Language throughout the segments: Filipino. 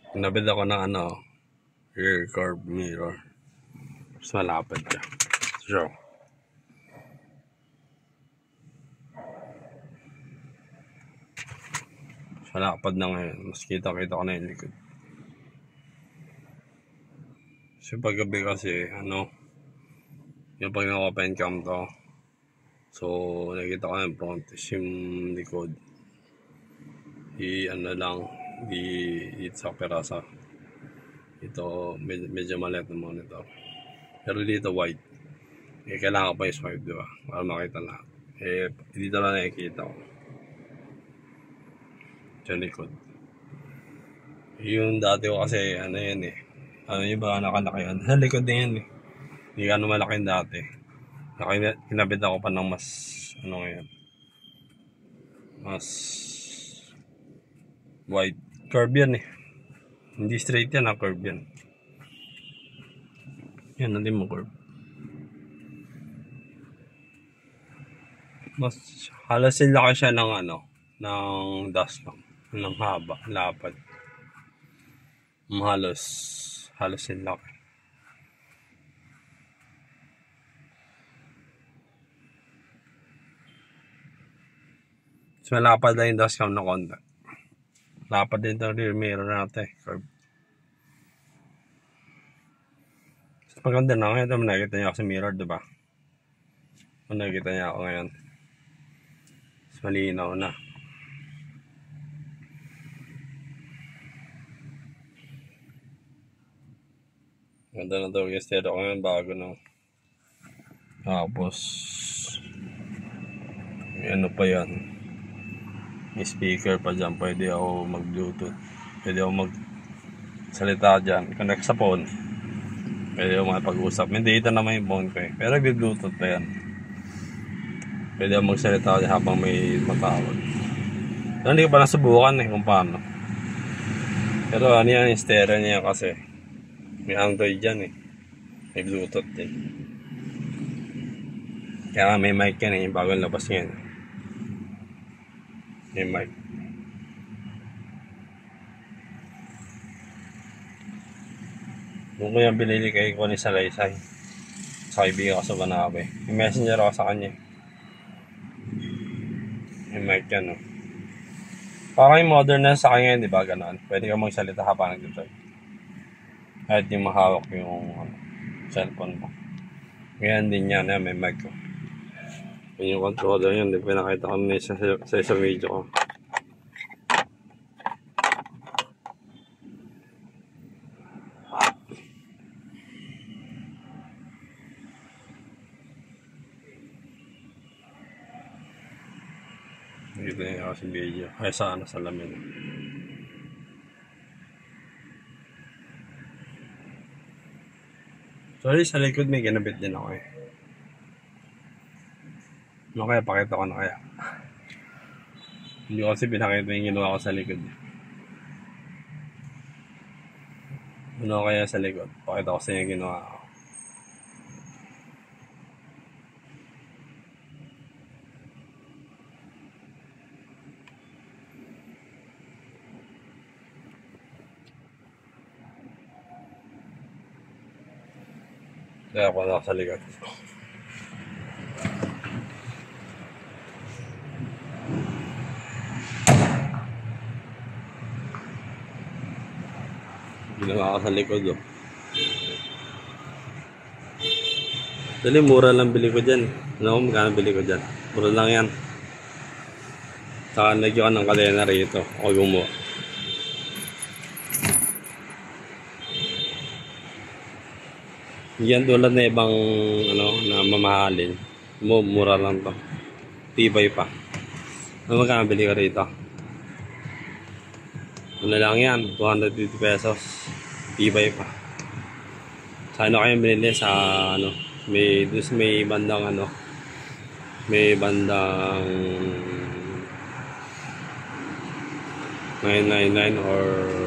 Kinabit ako ng rear curve mirror. Mas malapad siya. So, mas malapad na ngayon. Mas kita-kita ko na yung likod. So, paggabi kasi, yung pag naka-open cam to, so, nakita ko yung front, yung likod. Dito sa peraso. Ito, medyo maliit na monitor. Pero dito white. Kailangan pa yung swipe, di ba? Para makita lahat. Dito lang nakikita ko. Sa likod. Yung dati ko kasi, yan eh. Yung ba nakalaki yan? Sa likod na yan eh. Hindi ka malaki yung dati. Kinabit ako pa ng mas, ngayon. Mas wide. Curve yan eh. Hindi straight yan, curve yan. Yan, hindi mo curve. Mas halos laki siya ng ng dashcam. Ng haba, lapad. Halos laki. So, malapad lang yung dashcam na konti. Lapad din itong rear mirror natin. Curve. So, maganda na ngayon. Ito, nakikita niya ako sa mirror, diba? Nakikita niya ako ngayon. So, malinaw na. Ganda na daw yung stereo ko ngayon bago na. Tapos, may pa yan. May speaker pa dyan. Pwede ako mag-bluetooth. Pwede ako mag-salita dyan. Connect sa phone. Pwede ako makipag-usap. May data naman yung phone ko eh. Pero may bluetooth pa yan. Pwede ako magsalita dyan habang may matawag. Pero hindi ko pa nasubukan kung paano. Pero yan yung stereo niya kasi. May Android dyan eh. May bluetooth din. Kaya may mic yan eh. Yung bagong labas ngayon. May mic. Nung ko yung binili kay ko ni Salaysay. Sa kaibigan ko sa Banabe. May messenger ako sa kanya. May mic yan oh. Parang yung modern na sa kanya, di ba? Ganon. Pwede ka magsalita habang nag-drive. Kahit yung mahawak yung cellphone mo. Ngayon din yan, may mic ko. Yung controller yun, di ba nakita ko na sa isang video ko. Nakita niya ako sa video. Ay sana sa lamin. Sorry, sa likod may ginabit din ako eh. Ano kaya? Pakita ko na kaya. Hindi ko kasi pinakita yung ginawa ko sa likod. Ano kaya sa likod? Pakita ko sa inyo ginawa ko. Kaya ako na sa likod. Ginawa ko sa likod oh. Dali, mura lang bili ko dyan. Ano kung magkano bili ko dyan? Mura lang yan. Saka nagyan ko ng kadena rito. Ako gumawa. Yan tulad na ibang na mamahalin. Mura lang to. Tibay pa. Ano magkano bili ko rito? Ano lang yan, 250 pesos. Tibay pa. Sa kayo binili sa may bandang may bandang 999 or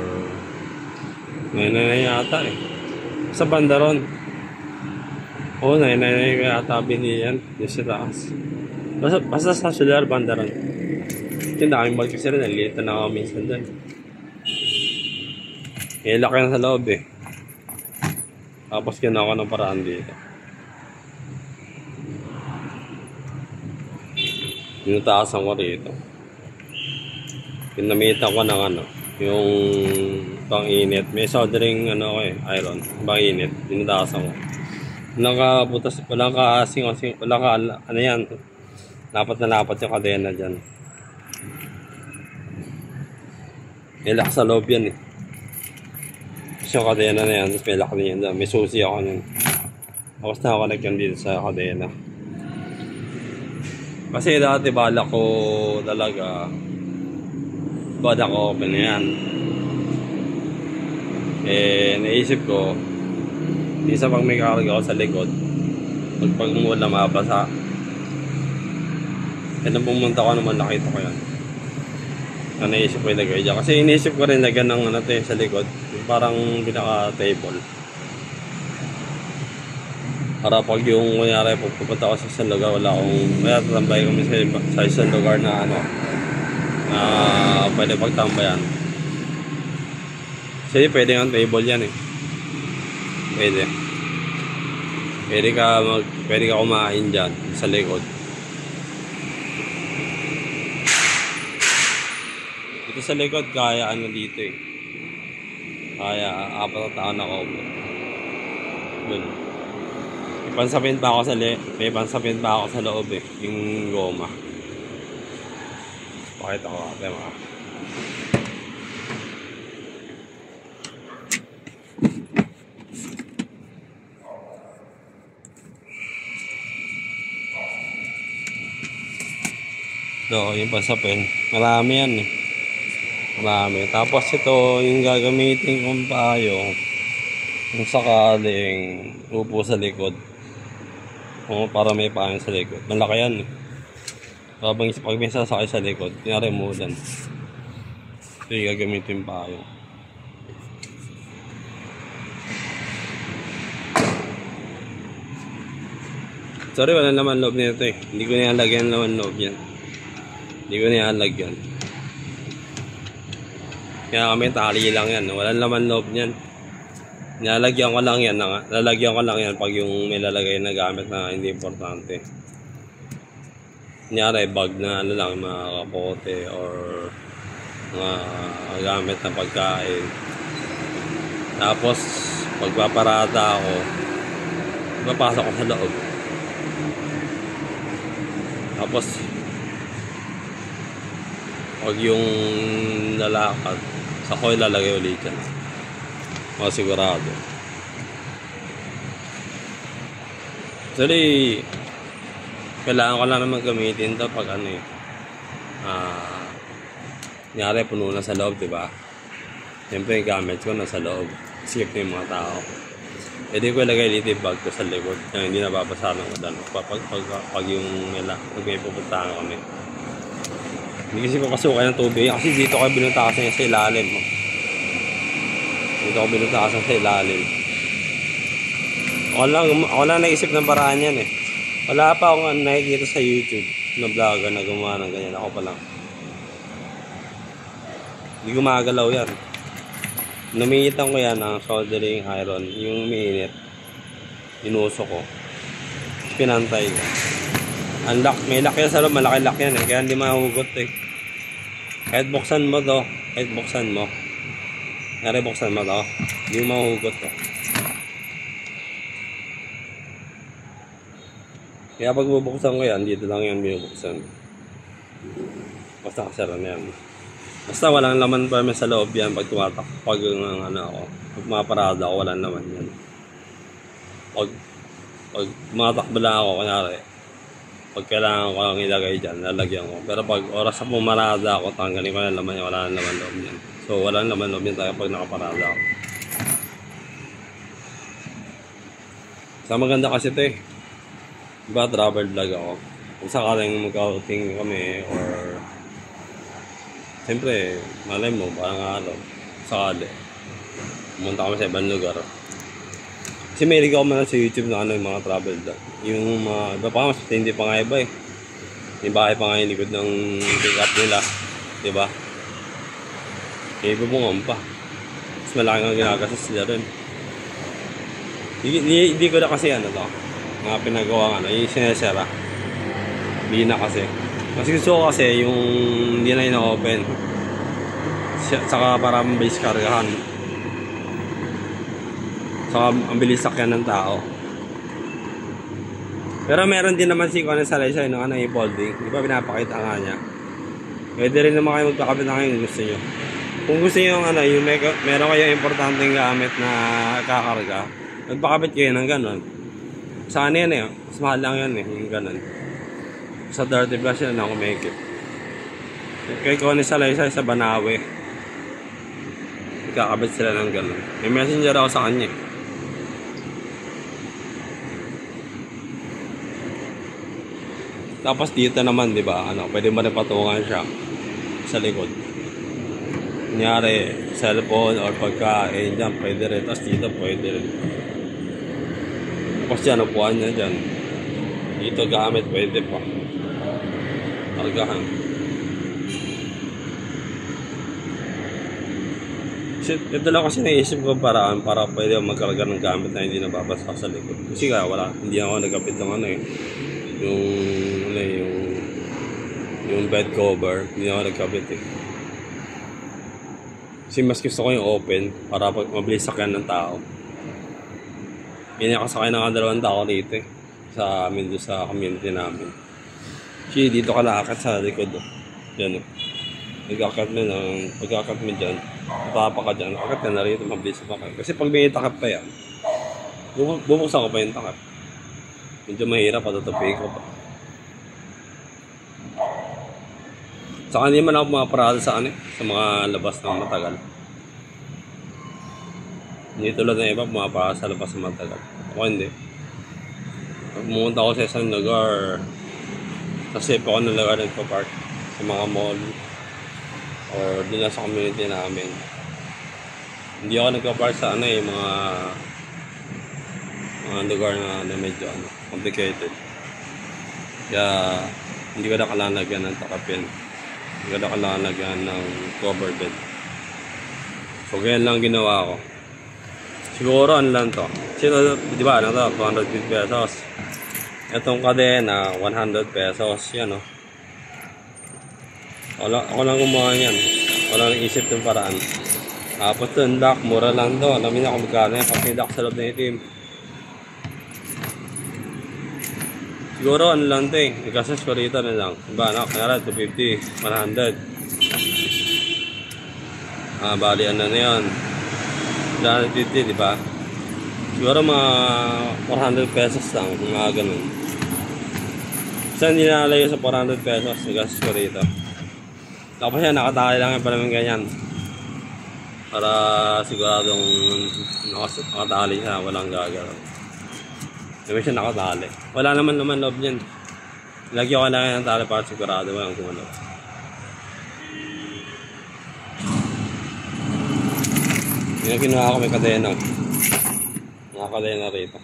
999 yata eh. Sa banda ron. Oo, 999 yata binili yan. Yung sa taas. Basta sa solar banda ron. Yung daming bag kasi rin, nalilita na ako minsan doon. Ilak yan sa loob eh. Tapos ginawa ko ng paraan dito. Tinutaasan ko rito. Pinamitan ko ng ano, yung pang-init. May soldering ano iron, pang-init. Tinutaasan ko. Nakabutas, walang kaasing, walang ano yan. Lapat na lapat yung kadena dyan. Ilak sa loob yan eh. Kasi yung kadena na yan, tapos may lock din yan. May susi ako nun. Tapos nakakonect yan dito sa kadena. Kasi dati balak ko talaga, open na yan. Eh, naisip ko, minsan pag may karga ako sa likod, pag umulan mabasa. Eh, nang pumunta ko naman nakita ko yan. Na naisip ko ilagay dyan. Kasi inisip ko rin lagyan ng ano sa likod. Parang pinaka-table. Para pag yung kunyari pupunta ako sa isang lugar, wala akong may tatambay kami sa isang lugar na ano na pwede pagtambayan. Kasi pwede ang table yan eh. Pwede ka kumain dyan sa likod. Dito sa likod kaya ano dito eh. Kaya 4 na taon ako. Doon. May pansapin pa ako sa loob eh, yung goma. Pakita ko ate mga. So, yung pansapin, marami yan eh. Marami. Tapos ito, yung gagamitin kong payong kung sakaling upo sa likod. Para may pangin sa likod. Malaki yan eh. Pag may sasakay sa likod, kunyari umulan. Ito yung gagamitin pa yung sorry, wala naman loob nito eh. Hindi ko nilalagyan naman loob yan. Hindi ko nilalagyan. Kaya kami tali lang yan. Wala naman loob niyan. Lalagyan ko lang yan pag yung may lalagay na gamit na hindi importante. Kunyari bag na ano lang, mga kapote or mga gamit na pagkain. Tapos pagpaparada ako, papasok ko sa loob. Tapos pag yung lalakad, sa ko ilalagay ulit yan. Sigurado. Actually, kailangan ko lang naman gamitin ito pag ano eh. Nyari, puno na sa loob, diba? Siyempre, yung gamit ko nasa loob. Skip na yung mga tao. Pwede ko ilagay dito yung bag ko sa likod. Kaya hindi nababasa ng ulan. Pag yung may pupuntahan kami. Hindi kasi papasukan ng tubig. Kasi dito ko binuntasan sa ilalim. Dito ako binutasan sa ilalim. Ako lang naisip ng paraan yan eh. Wala pa akong nakikita sa YouTube na vlogger na gumawa ng ganyan. Ako pa lang. Hindi gumagalaw yan. Naminitan ko yan ng soldering iron. Yung umiinit. Inuso ko. Pinantay ko. May lock yan sa loob. Malaki lock yan eh. Kaya hindi mahugot eh. Kahit buksan mo to. Buksan mo to. Hindi mo mahugot to. Kaya pag bubuksan ko yan, dito lang yan binubuksan. Basta kasara na yan. Basta walang laman pa sa loob yan pag tumatak. Pag maparada ako, walang laman yan. Pag tumatakbo lang ako, kunyari, pag kailangan ko lang ilagay dyan, lalagyan ko. Pero pag oras na pumarada ako, tanggalin ko na laman yan, wala na laman loob yan. So, wala naman loob yan tayo pag nakaparada ako. Sa maganda kasi ito eh. Diba, travel vlog ako. Kung sakaling mag-outing kami or siyempre, malay mo, parang sakali. Pumunta kami sa ibang lugar. Kasi may ligaw man sa YouTube na yung mga travel vlog. Yung mga, iba pa mas hindi pa nga iba eh. May bahay pa nga yung likod ng pick up nila. Diba? Iba bungan pa. mas malaki ang ginagastos sila rin. Hindi ko na kasi ano to, mga pinagawa yung sinesera. Hindi na kasi. Mas gusto ko kasi yung hindi na ina-open. Saka para mabilis kargahan. Saka ang bilis sakyan ng tao. Pero meron din naman si Conan Salaysay no, ano yung folding. Di ba pinapakita nga niya. Pwede rin naman kayo magpakabit na kayo kung gusto nyo. Kung gusto nyo yung ano, yung meron kayong importanteng gamit na kakarga, magpakabit kayo ng ganon. Saan yan eh, mas mahal lang yan eh, yung ganon. Sa 30 plus yan ako kumikip. Kay Conan Salaysay sa Banawe, magkakabit sila ng ganon. May messenger ako sa kanya eh. Tapos dito naman, di ba, ano, pwede mo rin patungan siya sa likod. Kunyari, cellphone or pagkain, dyan, pwede rin. Tapos dito, pwede rin. Tapos dyan, upuan niya dyan. Dito gamit, pwede pa. Kargahan. Ito lang kasi naisip ko paraan para pwede magkarga ng gamit na hindi nababasa sa likod. Kasi kaya wala, hindi ako nagkapit ng ano eh. Yung bed cover, hindi ako nagkabit eh. Kasi mas gusto ko yung open para mabilis sakyan ng tao. Pinakasakay na nga 2 tao dito eh, sa amin doon sa community namin. Kasi dito ka lakad sa likod oh. Diyan oh. Pagkakat mo dyan, matapa ka dyan, akit ka na rito, mabilis pa kayo. Kasi pag may takap pa yan, bubuksan ko pa yung takap. Medyo mahirap, patutupi ko pa. Saka hindi man ako pumaparada sa mga labas ng matagal. Hindi tulad ng iba, pumaparada sa labas ng matagal. Ako hindi. Pumunta ako sa isang lugar, kasi pa ako ng lugar nagpa-park sa mga mall or doon sa community namin. Hindi ako nagpa-park sa mga lugar na medyo complicated. Kaya hindi ko na kalalagyan ng takapin. Hindi ko na kalalagyan ng cover bed. So ganyan lang ginawa ko. Siguro ano lang to. Sino, di ba ano to? 250 pesos. Itong kadena 100 pesos. Yan o. Ako lang gumawa yan. Wala nang isip ng paraan. Tapos yung lock, mura lang to. Alam niyo kung magkano yan. Pag may lock sa loob na itim. Siguro ano lang ito eh, nagkasas ko rito na lang. Diba anak, kaya 250, 100. Bali ano na yun. 150, diba? Siguro mga 400 pesos lang, mga ganun. Basta hindi nalayo sa 400 pesos, nagkasas ko rito. Tapos yan, nakatali lang yung pala ganyan. Para siguradong nakatali siya, walang gagalaw. Diba siya nakatali. Wala naman loob niyan. Lagi ko kailangan ng tali para sigurado walang kumano. Yung kinuha ko may kadena. Mga kadena rito.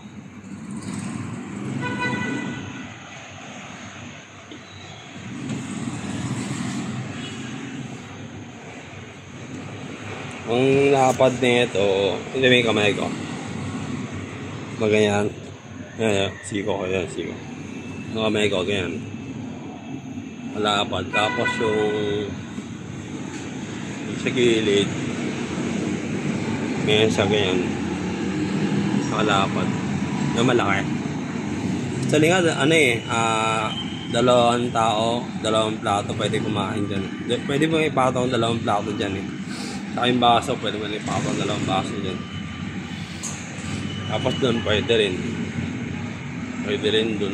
Ang nakapad nito, hindi may kamay ko. Maganyan. Yan, siko ko yan, siko. Ang kamay ko, ganyan. Malapad. Tapos yung sa gilid, ganyan sa ganyan. Malapad. Yung malaki. Sa lingad, dalawang tao, 2 plato, pwede kumain dyan. Pwede mo ipatong 2 plato dyan eh. Sa yung baso, pwede mo ipatong 2 baso dyan. Tapos doon, pwede rin. Pwede rin dun.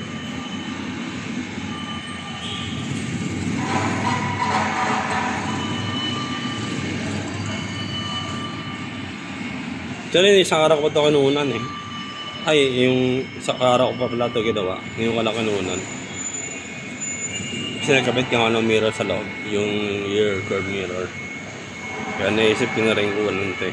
Actually, isang araw ko pa ito kinuunan eh. Ay, yung isang araw ko pa pala ito ginawa. Ngayon ko lang kinuunan. Kasi nagkabit ka ng mirror sa loob. Yung rear curve mirror. Kaya naisip ko na rin kuwalan ito eh.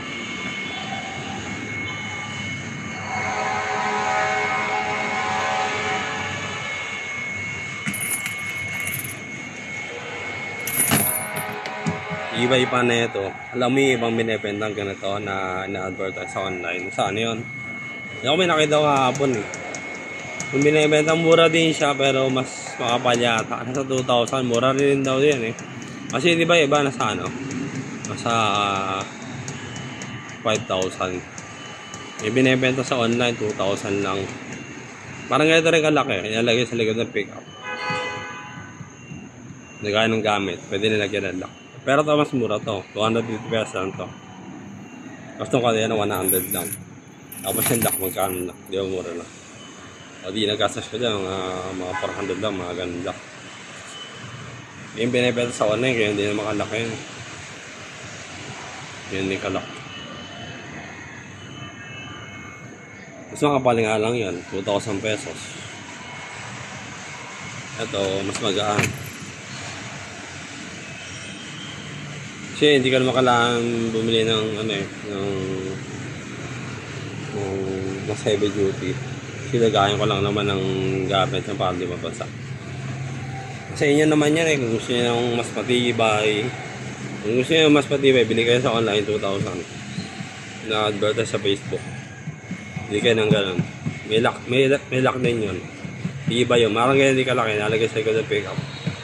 Iba pa na ito. Alam mo yung ibang binibentang ganito na na-advertise sa online. Saan yun? Hindi ako may nakita kahapon eh. Kung binibentang mura din siya pero mas makapal yata. Nasa 2,000. Mura rin daw din eh. Kasi di ba iba nasa ano? Nasa 5,000. Yung binibenta sa online 2,000 lang. Parang ganito rin kalaki. Ilalagay sa likod ng pick up. Nagaya ng gamit. Pwede nilagyan ng lock. Pero ito mas mura to. 250 pesos lang to. Gusto ko yan 100 lang. Tapos yung lock magkano lang. Di ba mura lang. O di nagkasas ko dyan. Mga 400 lang. Mga ganun lock. Yung binibenta sa online. Kaya hindi na makalaki yun. Yun din kalak. Mas makapal nga lang yan. 2,000 pesos. Ito mas magaan. Kasi hindi ka naman kailangan bumili ng ano eh, ng heavy duty. Kasi lagayan ko lang naman ng gamit na para di mabasa. Kasi inyo naman yan eh, kung gusto nyo ng mas matibay. Kung gusto nyo mas matibay, bili kayo sa online 2,000. Na-advertise sa Facebook. Bili kayo ng ganun. May lock din yun. Iba yun, marang ganyan di kalaki, nalagay sa likod ng pick-up.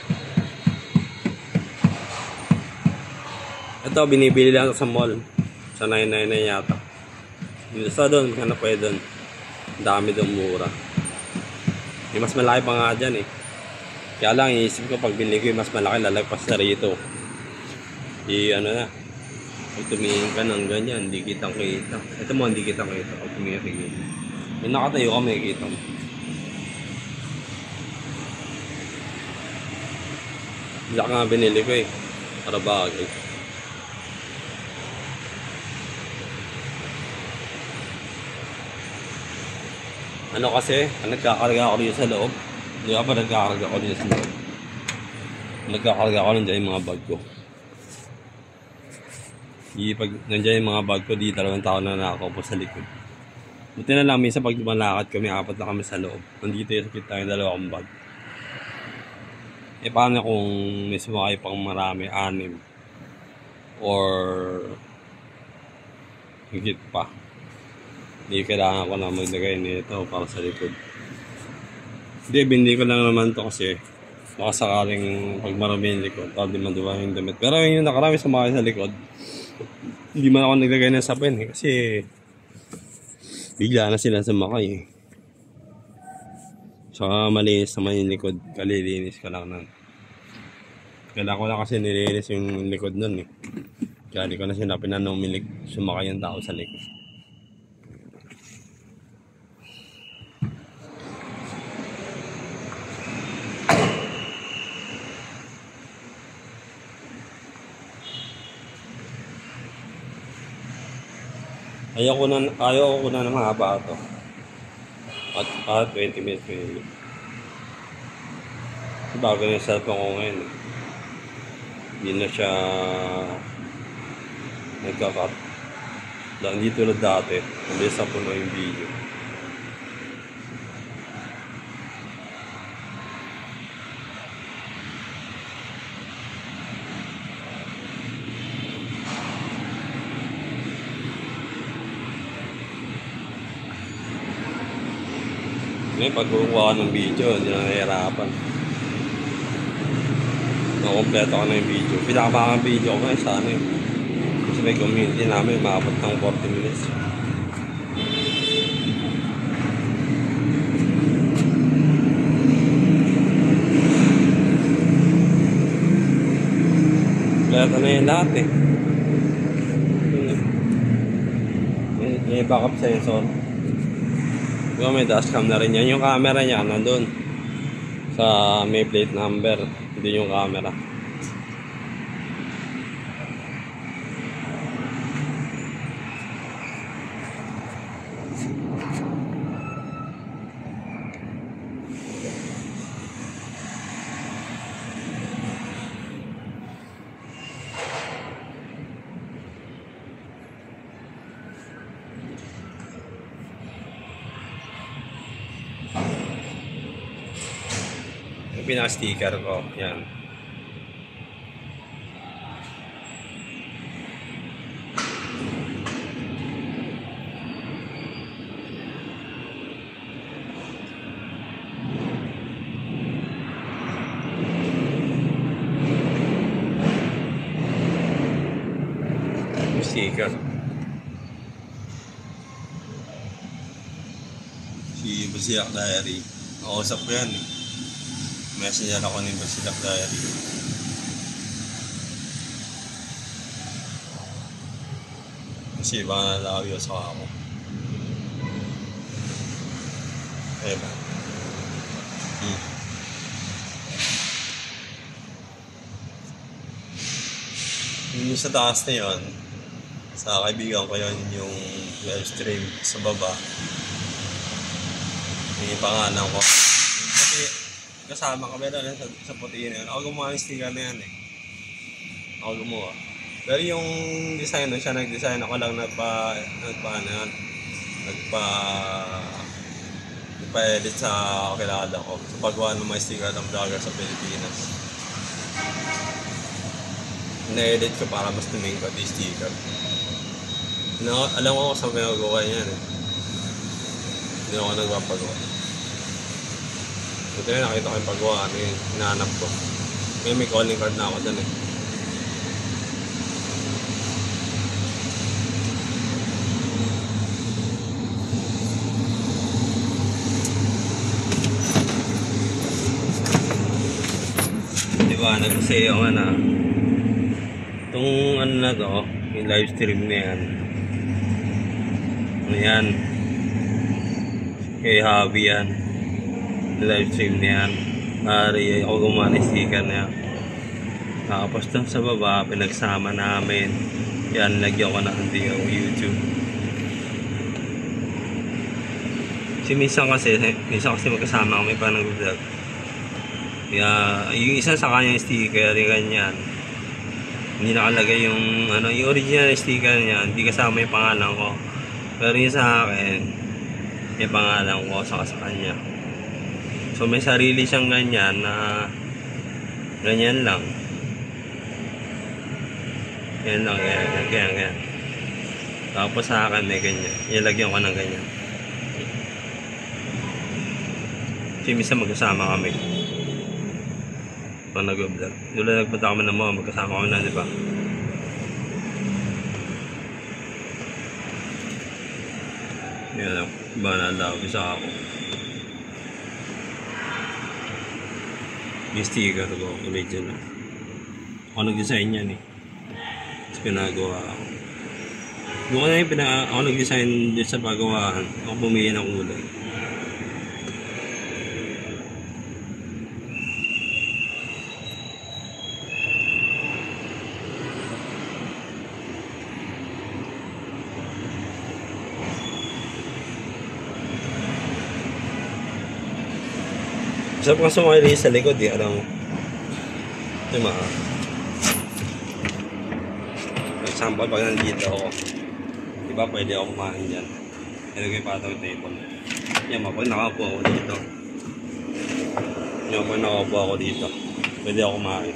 Ito, binibili lang sa mall. Sa 999 yata. Dito sa doon, hanap kayo doon. Dami doon mura. May mas malaki pa nga dyan eh. Kaya lang, iisip ko pag binili ko yung mas malaki, lalagpas na rito. Ano na. Pag tumingin ka ng ganyan, hindi kitang kita. Ito mo, hindi kitang kita. Pag tumingin ka. Yung nakatayo ka, may kita mo. Laki nga binili ko eh. Para bagay. Ano kasi, nagkakarga ako dito sa loob. Hindi ka pa nagkakarga ako dito sa loob. Nagkakarga ako nandiyan yung mga bag ko. Pag nandiyan yung mga bag ko, di 2 tao na nakakaupo sa likod. Buti na lang, minsan pag lumalakad kami, 4 na kami sa loob. Nandito yung sakit tayo, 2 akong bag. Eh paano kung may sumakay pang marami, 6 or higit pa? Hindi kailangan ko na maglagay nito para sa likod. Hindi, binili ko lang naman to kasi baka sakaling pag marami yung likod, para di maduwa yung damit. Pero yung nakarami sumakay sa likod, hindi man ako naglagay ng sapin eh, kasi bigla na sila sumakay eh. Saka malinis naman yung likod, kalilinis ko lang nun. Kailangan ko lang kasi nilinis yung likod nun eh. Kaya di ko na sinapin na umilig sumakay yung tao sa likod. Ayaw ko na ng haba ito. At 20 minutes minili. Bago na yung cellphone ko ngayon. Hindi na siya nagka-cut. Hindi tulad dati. Mabilis na puno yung video. Ngayon, pag kukuha ka ng video, hindi na nahihirapan. Nakompleto ko na yung video. Pinakamahang video ko ngayon sana eh. Kasi may community namin, maabot ng 40 minutes. Kompleto na yung lahat eh. May backup sensor. May dashcam na rin yan. Yung camera niya nandun sa may plate number, hindi yung camera. Yung pinaka-sticker ko, yan. sticker. Si Basiak Diary. Nakausap ko yan eh. Messenger ako ni Basiak Diary. Kasi baka nalawyo sa ako. Ayun ba? Yung sa taas na yun, sa kaibigan ko yun, yung live stream sa baba. Yung pangalan ko. Kasi kasama kami na sa puti na yun. Ako gumawa ng sticker na yan eh. Ako gumawa. Pero yung design na siya nag-design, ako lang nagpa-edit sa kilala ko. Sa paggawa ng mga sticker ng vlogger sa Pilipinas. Na-edit ko para mas tumingkod yung sticker. Alam ko kung saan pinagawa niyan eh. Hindi ako nagpapagawa. Buti na nakita ko yung paggawa, ano yun, hinahanap ko. Ngayon may calling card na ako dyan eh. Diba, nag-say ako na itong ano na to, yung live stream na yan. Ano yan? Kay Javi yan. Yung live stream na yan. Pari, ako gumawa ng sticker na yan. Tapos doon sa baba, pinagsama namin. Yan, lagyan ko na hindi ako YouTube. Minsan kasi magkasama kami pa nag-vlog. Yung isa sa kanya sticker, yung ganyan. Hindi nakalagay yung original sticker niya, hindi kasama yung pangalan ko. Pero yung sa akin, yung pangalan ko sa kanya. So may sarili siyang ganyan na ganyan lang. Yan lang, ganyan. Tapos sa akin may ganyan. Ilagyan ko ng ganyan. Kasi minsan magkasama kami. Pag nag-vlog. Doon nagpunta kami ng mga magkasama kami na, di ba? Yan lang. Iba na isa ako. Yung sticker ko, original. Ako nag-design yan eh. Tapos pinagawa ako. Doon ako nag-design din sa pagawaan. Ako pumili ng kulay. Masarap nga sumakay sa likod eh, alam mo. Diba? For example, pag nandito ako, diba pwede ako kumain dyan. Ilagay pa ito yung table. Yan, pag nakaupo ako dito. Yan, pag nakaupo ako dito, pwede ako kumain.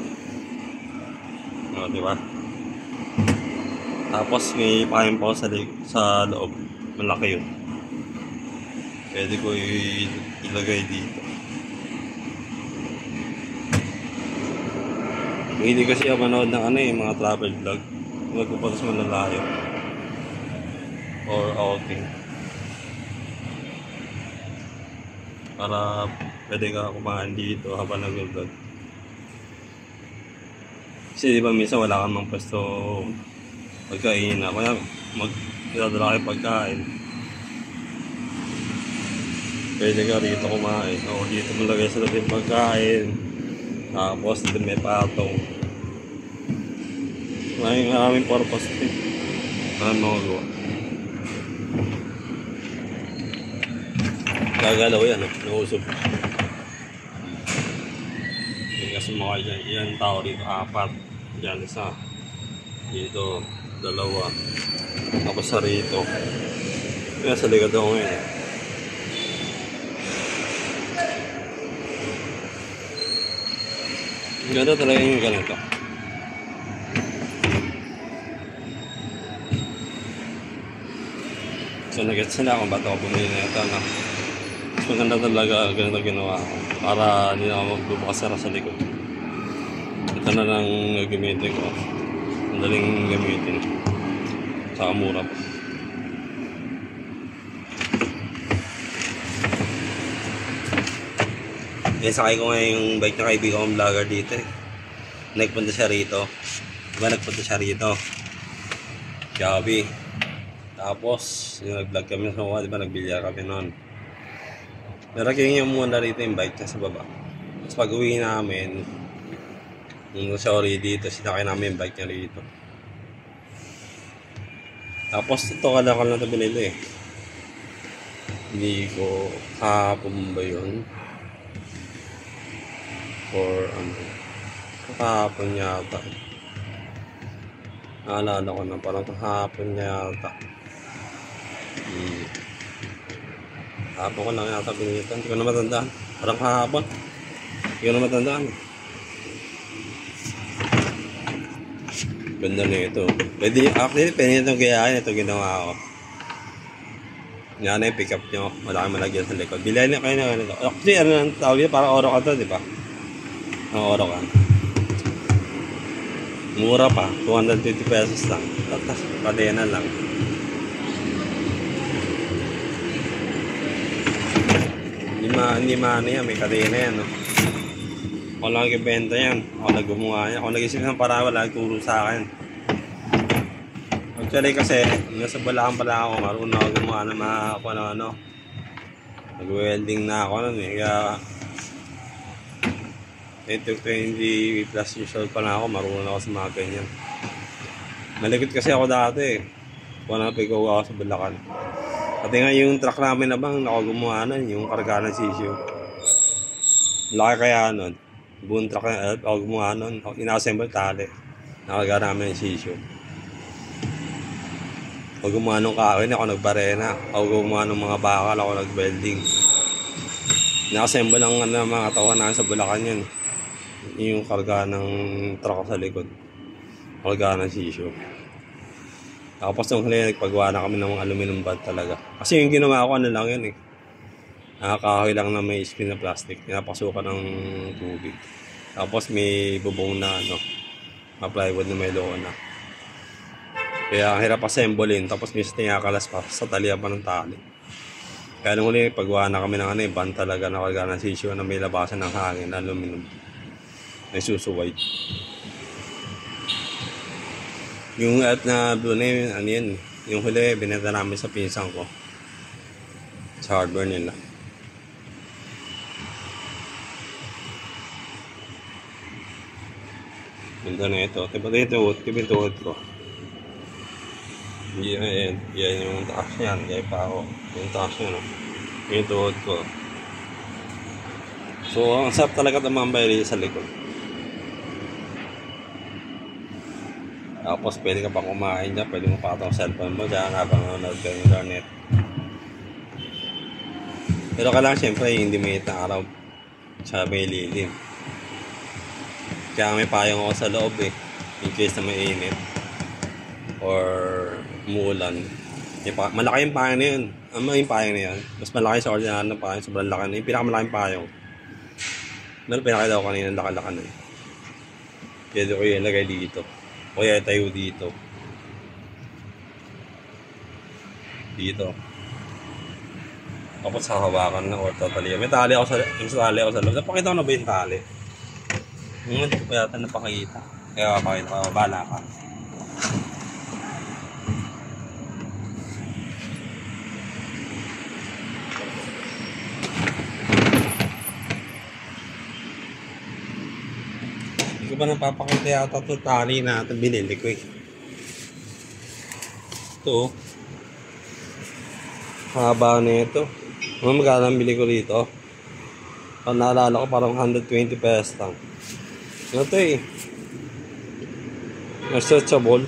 O, diba? Tapos may pahin pa ako sa loob. Malaki yun. Pwede ko ilagay dito. Hindi kasi ako manood ng mga travel vlog. Magpupunta sa malalayo. Or outing. Para pwede ka kumain dito habang nag-vlog. Kasi di ba minsan wala kang mang pwesto pagkain na. Kaya magdadala kayo pagkain. Pwede ka rito kumain. O dito malagay sa labing pagkain. Tapos dito may patong. Maraming purpose din. Maraming magagawa. Gagalaw yan, nausog. Yung kasi mga yan tao dito, 4. Diyan isa. Dito, 2. Tapos sa rito. Kaya sa likod ako ngayon. Ganda talaga yung ganito. So nag-gets sila kung ba't ako bumili na ito, no? Mas maganda talaga ganito ginawa ko para hindi na ako magbubukas sa likod. Ito na lang gagamitin ko. Madaling gamitin. Saka mura pa. Sakay ko ngayon yung bike na kaibigan kong vlogger dito eh. Nagpunta siya rito. Diba nagpunta siya rito? Gabi. Tapos, yung nag-vlog kami sa mga, diba nagbilyar kami noon. Naraking yung muna rito yung bike niya sa baba. Tapos pag uwi namin, yung sorry dito, sinakay namin yung bike niya rito. Tapos ito kalakal na ito binili eh. Hindi ko kahapon ba yun? For kahapon yata. Naalala ko na parang kahapon yata. Kahapon ko lang yata binili. Hindi ko na matandaan. Parang kahapon. Hindi ko na matandaan. Ganda na ito. Pwede, actually, pwede itong gayahin. Ito ginawa ko. Yan na yung pick up nyo. Wala kang malagyan sa likod. Bilhin na kayo na ganito. Actually, ano ang tawag yun? Parang oro ka to, di ba? Ang oro ka. Mura pa. 250 pesos lang. Tapos, kadena lang. Hindi maano yan. May kadena yan, no? Ako lang nag-ibenta yan. Ako nag-gumawa yan. Ako nag-isip ng para wala nagturo sa akin. Actually kasi, nasa Balacan pala ako. Marunong ako gumawa ng mga ano. Nag-welding na ako nun eh. Kaya, 20 plus years old pa na ako. Marunong ako sa mga ganyan. Malikot kasi ako dati eh. Kung ano pag-gawa ako sa Balacan. Pati nga yung truck namin na bang gumawa nun. Yung karga ng sisyo. Laki kaya nun. Buong truck na ako gumawa nun. Ina-assemble tali. Nakaga namin yung sisyo. Ako gumawa ng kahoy, ako nagbarena. Ako gumawa ng mga bakal, ako nag-welding. Ina-assemble ang mga katawan namin sa Bulacan yun. Yung karga ng truck sa likod. Karga ng sisyo. Tapos nung huli, nagpagawa na kami ng mga aluminum band talaga. Kasi yung ginawa ko, ano lang yun eh. Nakakahoy lang na may screen na plastic. Pinapasukan ng tubig. Tapos may bubong na plywood na may lona. Kaya ang hirap assemblein. Tapos may tinakalas pa sa talihan pa ng tali. Kaya nung huli paggawa na kami ng band talaga na karga ng sisyo na may labasan ng hangin, aluminum. May susuway. Yung at na blue na yun, yung huli binenta namin sa pinsang ko. Sa hardware nila. Ganda na ito. Tipid tuhod ko. Yan yung taas niyan. Yan pa ako. Yung taas niyan. Yung tuhod ko. So, ang sarap talaga tumambay sa likod. Tapos, pwede ka pa kumain dyan. Pwede mo pa itong cellphone mo dyan habang nanonood ka ng internet. Pero kailangan siyempre hindi may itang araw. Tsaka may lilim. Kaya may payong ako sa loob eh. In case na may init. Or umuulan. Malaki yung payong na yun. Yung payong na yan. Mas malaki sa ordinary ng payong. Sobrang laki na. Yung pinakamalaking payong. Meron pinakita ko kanina ng laki-laki na yun. Pwede ko yung ilagay dito. O kaya tayo dito. Dito. Tapos hahawakan na or totally. May tali ako sa loob. Napakita ko na ba yung tali? Hindi ko pa yata napakita. Kaya pakita ko, bala ka. Hindi ko ba napapakita yata ito tali na ito binili ko eh. Ito. Haba na ito. Magkano ang bili ko rito? Pag naalala ko parang 120 pesos lang. Ano ito eh? Searchable.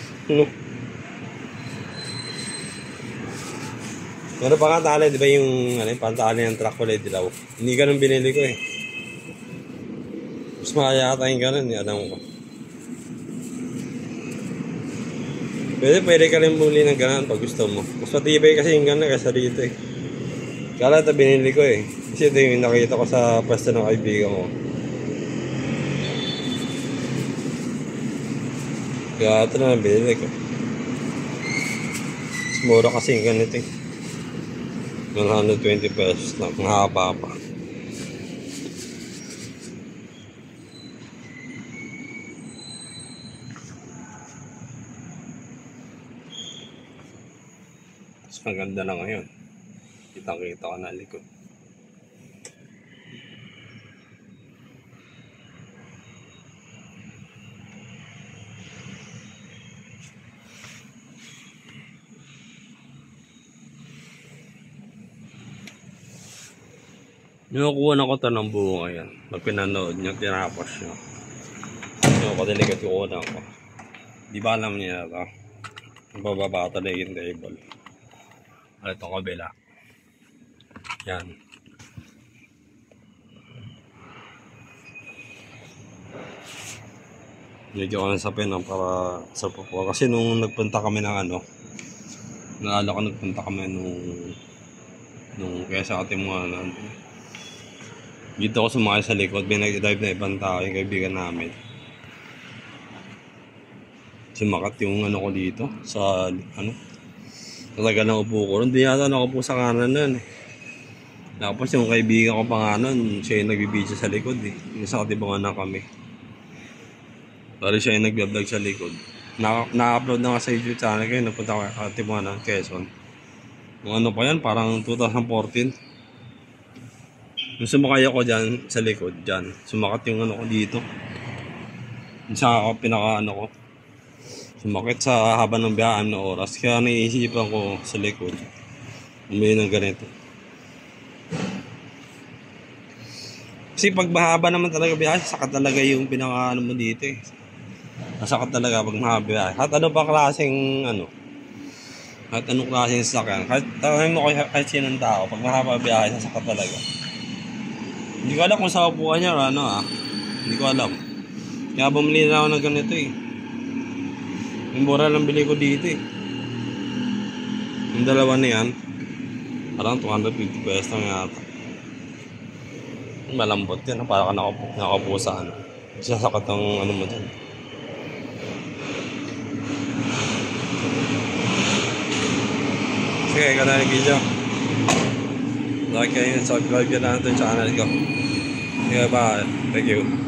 Meron pa nga tali, di ba yung pantali ng truck ulit dilaw? Hindi ganun binili ko eh. Mas makayata yung ganun, alam ko. Pwede ka rin bumili ng ganun pag gusto mo. Mas matibay kasi yung ganun kaysa dito eh. Kala ito binili ko eh. Kasi ito yung nakita ko sa pwesto ng kaibigan ko. Kaya ito na binili ko. mura kasi yung ganito eh. 120 pesos lang. Ang haba pa. Mas maganda na ngayon. Kitang-kita ko na likod. Nakukuha na ko ito ng buo ngayon. Pag pinanood nyo, tinapos nyo. So, kadilikat ko na ako. Di ba alam niya ito? Bababa talaga yung table. At itong kabila. Yan. Medyo ko nasapin para sa pupo. Kasi nung nagpunta kami ng naalala ko nagpunta kami nung kaya sa ating mga dito ako sumakay sa likod, may nag-drive na ibang tao, yung kaibigan namin. Sumakat yung ko dito, sa talaga na upo ko. Hindi yata nakaupo sa kanan nun eh. Tapos yung kaibigan ko pa nga nun, siya yung nagbibideo sa likod eh. Yung sa katibangan na kami. Pero siya yung nagbablog sa likod. Na-upload na nga sa YouTube channel kayo, napunta ko katibangan ng Quezon. Yung pa yan, parang 2014. Nung sumakay ako dyan sa likod, dyan, sumakat yung ko dito. Saka ako ko. Sumakit sa haba ng biyahe na oras. Kaya naiisipan ko sa likod. Umili ng ganito. Kasi pag mahaba naman talaga biyahe, sakat talaga yung mo dito eh. Nasakat talaga pag mahaba biyahe. At ano pa klaseng At anong klaseng sasakyan. Kahit mo kahit sinong tao, pag mahaba biyahe, sasakat talaga. Hindi ko alam kung sa upuan niya o Hindi ko alam. Kaya bumili na ako ng ganito eh. Yung mura lang bili ko dito eh. Yung dalawa na yan, parang 250 pesos lang yata. Malambot yan. Para ka nakapo sa sasakat ang mo dyan. Sige, ikaw na yung video. Like kayo, subscribe ka na ito yung channel ko. Okay, bye. Thank you.